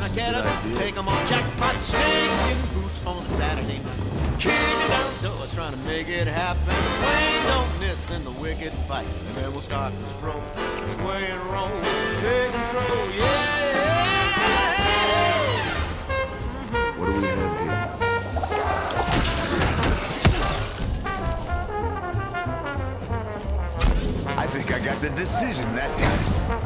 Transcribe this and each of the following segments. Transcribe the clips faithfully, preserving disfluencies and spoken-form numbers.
like Caddis. Take 'em on jackpot, snakeskin boots on a Saturday night. Kick it outdoors, trying to make it happen. Swing, don't miss in the wicked fight. And then we'll start to stroll, sway and roll, take control, yeah. What do we have here? I think I got the decision that time.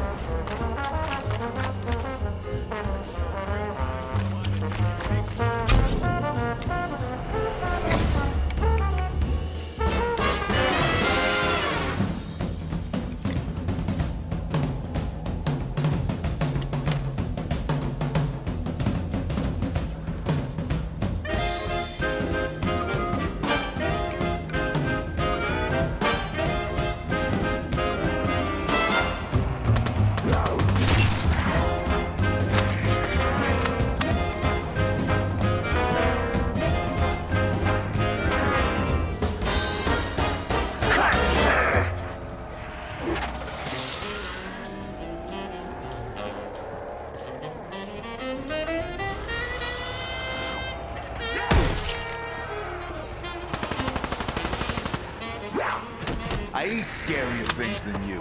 I eat scarier things than you.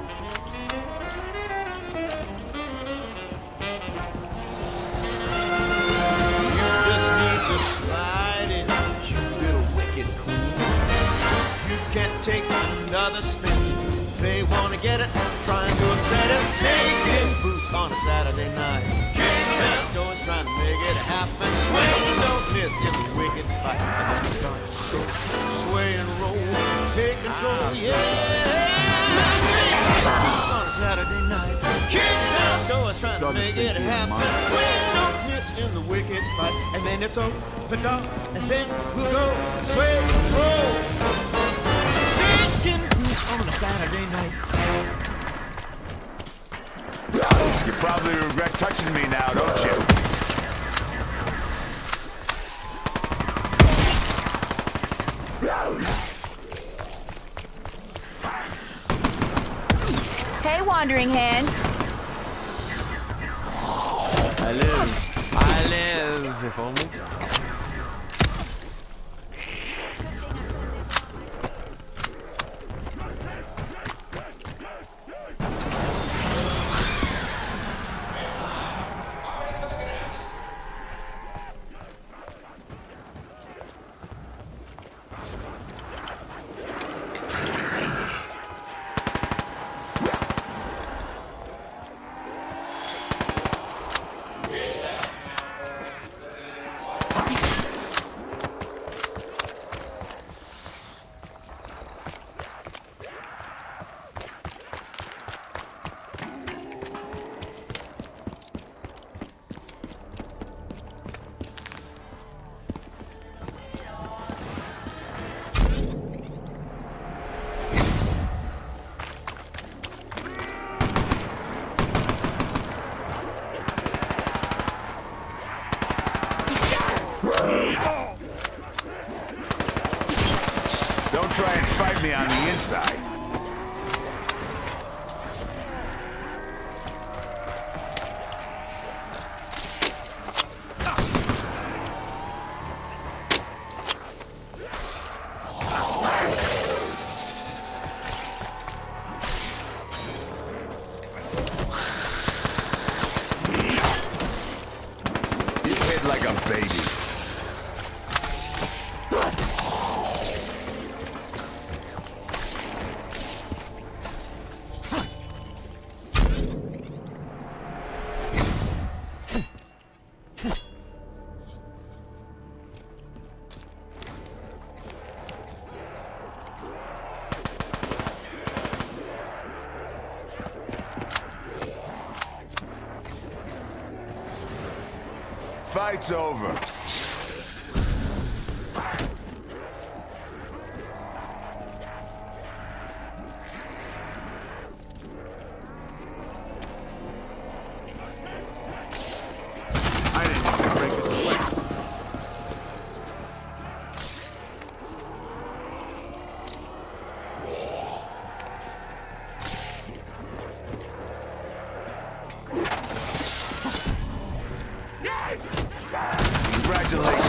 You just need to slide in, you little wicked queen. You can't take another spin. They wanna get it, trying to upset it. Snakes in boots on a Saturday night. Kick outdoors, trying to make it happen. Swing, don't miss in the wicked fight. And then you start to go, sway and roll, take control, yeah. Boots on a Saturday night. Kick outdoors, trying to make it happen. Swing, don't miss in the wicked fight. And then it's over, dog, and then we'll go sway, roll. Snakeskin boots on a Saturday night. You probably regret touching me now, don't you? Hey, Wandering Hands. I live. I live. If only. Don't try and fight me on the inside. You hit like a baby. Fight's over. I didn't want to break a sweat. Congratulations.